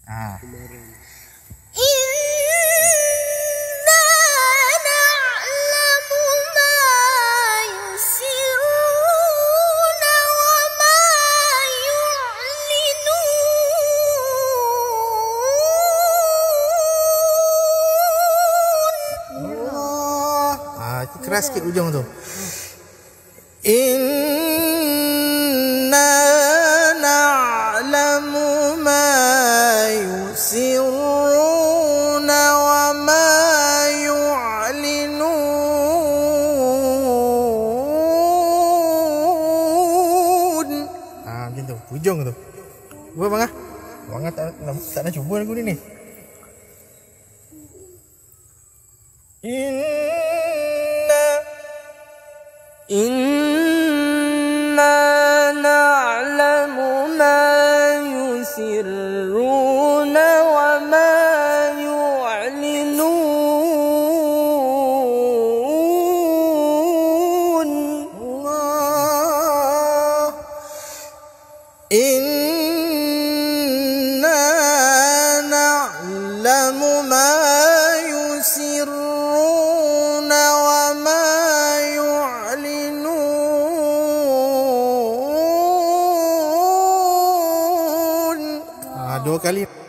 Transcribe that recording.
Ah. Keras sikit ujung tu. Inna na'lamu ma yusirruna wa ma yu'linun. Macam tu, ujung tu. Cuba bang ah. Bang ah tak nak cuba lagu ni. Inna na'lamu ma yusirruna wa ma yu'linun. Allah. Inna na'lamu ma yusirruna wa ma dua kali.